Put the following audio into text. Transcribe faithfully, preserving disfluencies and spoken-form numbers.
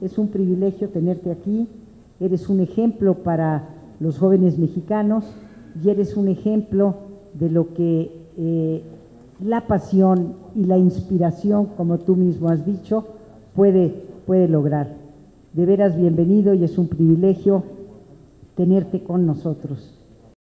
es un privilegio tenerte aquí, eres un ejemplo para los jóvenes mexicanos y eres un ejemplo de lo que eh, la pasión y la inspiración, como tú mismo has dicho, puede, puede lograr. De veras bienvenido y es un privilegio tenerte con nosotros.